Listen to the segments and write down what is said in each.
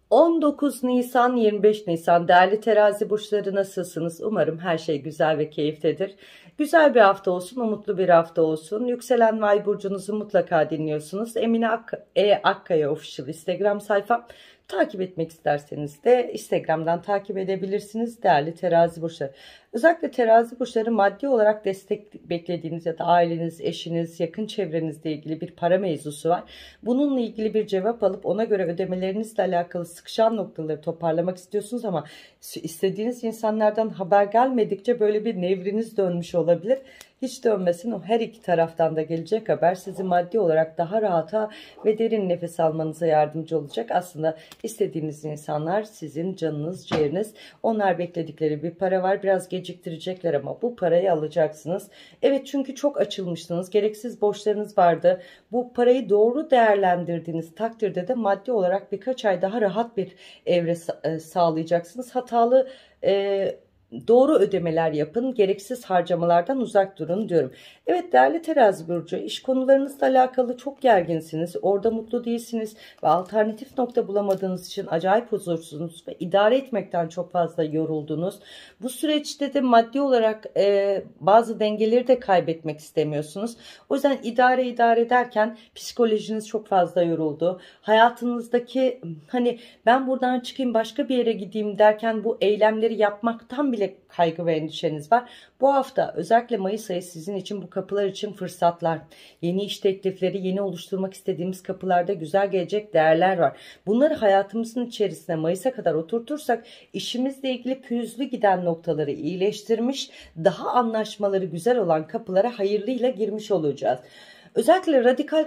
19 Nisan 25 Nisan değerli terazi burçları, nasılsınız? Umarım her şey güzel ve keyiftedir. Güzel bir hafta olsun, umutlu bir hafta olsun. Yükselen ve ay burcunuzu mutlaka dinliyorsunuz. Akkaya Official Instagram sayfam. Takip etmek isterseniz de Instagram'dan takip edebilirsiniz değerli terazi burçları. Özellikle terazi burçları, maddi olarak destek beklediğiniz ya da aileniz, eşiniz, yakın çevrenizle ilgili bir para mevzusu var. Bununla ilgili bir cevap alıp ona göre ödemelerinizle alakalı sıkışan noktaları toparlamak istiyorsunuz ama istediğiniz insanlardan haber gelmedikçe böyle bir nevriniz dönmüş olabilir. Hiç dönmesin, o her iki taraftan da gelecek haber sizi maddi olarak daha rahata ve derin nefes almanıza yardımcı olacak. Aslında istediğiniz insanlar sizin canınız, ciğeriniz. Onlar bekledikleri bir para var, biraz geciktirecekler ama bu parayı alacaksınız. Evet, çünkü çok açılmıştınız, gereksiz borçlarınız vardı. Bu parayı doğru değerlendirdiğiniz takdirde de maddi olarak birkaç ay daha rahat bir evre sağlayacaksınız. Hatalı doğru ödemeler yapın, gereksiz harcamalardan uzak durun diyorum. Evet değerli terazi burcu, iş konularınızla alakalı çok gerginsiniz, orada mutlu değilsiniz ve alternatif nokta bulamadığınız için acayip huzursuzsunuz ve idare etmekten çok fazla yoruldunuz. Bu süreçte de maddi olarak bazı dengeleri de kaybetmek istemiyorsunuz. O yüzden idare ederken psikolojiniz çok fazla yoruldu. Hayatınızdaki hani ben buradan çıkayım başka bir yere gideyim derken bu eylemleri yapmaktan bile kaygı ve endişeniz var. Bu hafta özellikle Mayıs ayı sizin için, bu kapılar için fırsatlar, yeni iş teklifleri, yeni oluşturmak istediğimiz kapılarda güzel gelecek değerler var. Bunları hayatımızın içerisine Mayıs'a kadar oturtursak işimizle ilgili pürüzlü giden noktaları iyileştirmiş, daha anlaşmaları güzel olan kapılara hayırlıyla girmiş olacağız. Özellikle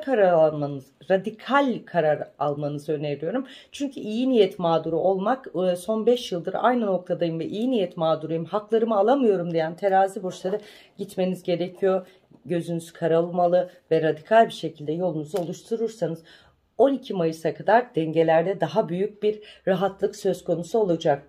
radikal karar almanızı öneriyorum. Çünkü iyi niyet mağduru olmak, son 5 yıldır aynı noktadayım ve iyi niyet mağduruyum, haklarımı alamıyorum diyen terazi burçları, gitmeniz gerekiyor. Gözünüz karalmalı ve radikal bir şekilde yolunuzu oluşturursanız 12 Mayıs'a kadar dengelerde daha büyük bir rahatlık söz konusu olacak.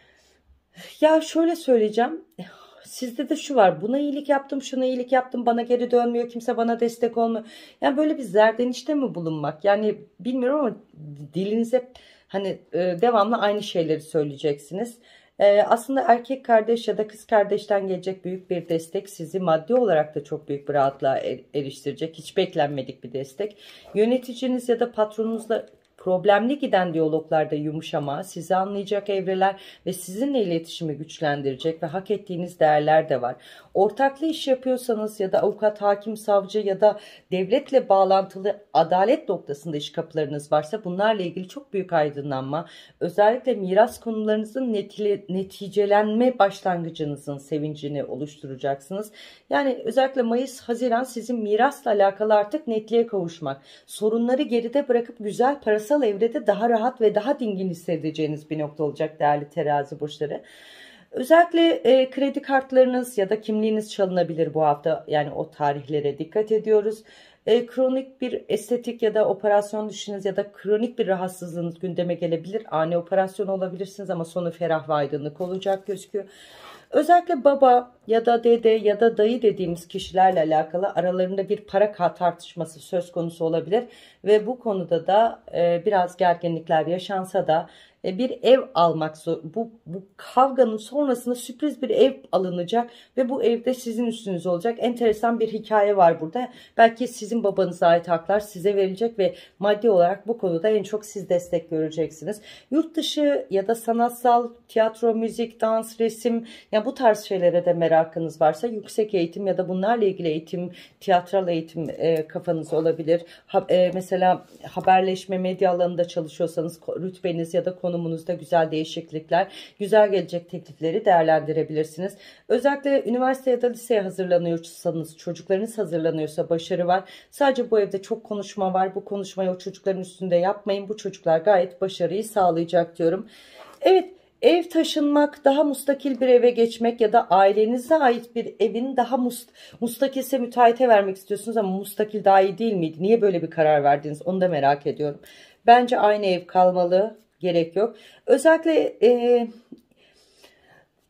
Ya şöyle söyleyeceğim. Sizde de şu var, buna iyilik yaptım, şuna iyilik yaptım, bana geri dönmüyor, kimse bana destek olmuyor. Yani böyle bir zerdenişte mi bulunmak? Yani bilmiyorum ama dilinize hani devamlı aynı şeyleri söyleyeceksiniz. Aslında erkek kardeş ya da kız kardeşten gelecek büyük bir destek sizi maddi olarak da çok büyük bir rahatlığa eriştirecek. Hiç beklenmedik bir destek. Yöneticiniz ya da patronunuzla problemli giden diyaloglarda yumuşama, sizi anlayacak evreler ve sizinle iletişimi güçlendirecek ve hak ettiğiniz değerler de var. Ortaklı iş yapıyorsanız ya da avukat, hakim, savcı ya da devletle bağlantılı adalet noktasında iş kapılarınız varsa bunlarla ilgili çok büyük aydınlanma, özellikle miras konularınızın neticelenme başlangıcınızın sevincini oluşturacaksınız. Yani özellikle Mayıs, Haziran sizin mirasla alakalı artık netliğe kavuşmak, sorunları geride bırakıp güzel parasal evrede daha rahat ve daha dingin hissedeceğiniz bir nokta olacak değerli terazi burçları. Özellikle kredi kartlarınız ya da kimliğiniz çalınabilir bu hafta. Yani o tarihlere dikkat ediyoruz. Kronik bir estetik ya da operasyon düşününüz ya da kronik bir rahatsızlığınız gündeme gelebilir. Ani operasyon olabilirsiniz ama sonu ferah ve aydınlık olacak gözüküyor. Özellikle baba ya da dede ya da dayı dediğimiz kişilerle alakalı aralarında bir para tartışması söz konusu olabilir. Ve bu konuda da biraz gerginlikler yaşansa da bir ev almak zor. Bu kavganın sonrasında sürpriz bir ev alınacak ve bu evde sizin üstünüz olacak. Enteresan bir hikaye var burada. Belki sizin babanıza ait haklar size verilecek ve maddi olarak bu konuda en çok siz destek göreceksiniz. Yurt dışı ya da sanatsal, tiyatro, müzik, dans, resim, ya bu tarz şeylere de merakınız varsa yüksek eğitim ya da bunlarla ilgili eğitim, tiyatral eğitim kafanız olabilir. Mesela haberleşme, medya alanında çalışıyorsanız rütbeniz ya da konumunuzda güzel değişiklikler, güzel gelecek teklifleri değerlendirebilirsiniz. Özellikle üniversite ya da liseye hazırlanıyorsanız, çocuklarınız hazırlanıyorsa başarı var. Sadece bu evde çok konuşma var. Bu konuşmayı o çocukların üstünde yapmayın. Bu çocuklar gayet başarıyı sağlayacak diyorum. Evet. Ev taşınmak, daha mustakil bir eve geçmek ya da ailenize ait bir evin daha mustakilse müteahhite vermek istiyorsunuz ama mustakil daha iyi değil miydi? Niye böyle bir karar verdiniz? Onu da merak ediyorum. Bence aynı ev kalmalı, gerek yok. Özellikle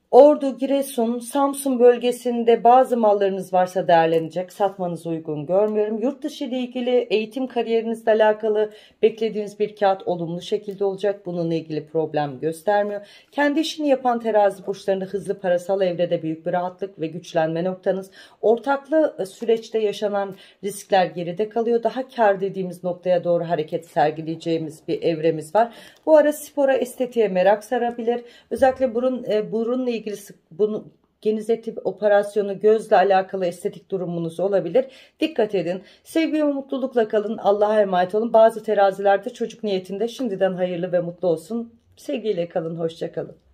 Ordu, Giresun, Samsun bölgesinde bazı mallarınız varsa değerlenecek. Satmanızı uygun görmüyorum. Yurt dışı ile ilgili eğitim kariyerinizle alakalı beklediğiniz bir kağıt olumlu şekilde olacak. Bununla ilgili problem göstermiyor. Kendi işini yapan terazi burçlarında hızlı parasal evrede büyük bir rahatlık ve güçlenme noktanız. Ortaklı süreçte yaşanan riskler geride kalıyor. Daha kar dediğimiz noktaya doğru hareket sergileyeceğimiz bir evremiz var. Bu ara spora, estetiğe merak sarabilir. Özellikle burunla ilgili bunu genizeti operasyonu, gözle alakalı estetik durumunuz olabilir. Dikkat edin. Sevgi ve mutlulukla kalın. Allah'a emanet olun. Bazı terazilerde çocuk niyetinde şimdiden hayırlı ve mutlu olsun. Sevgiyle kalın. Hoşça kalın.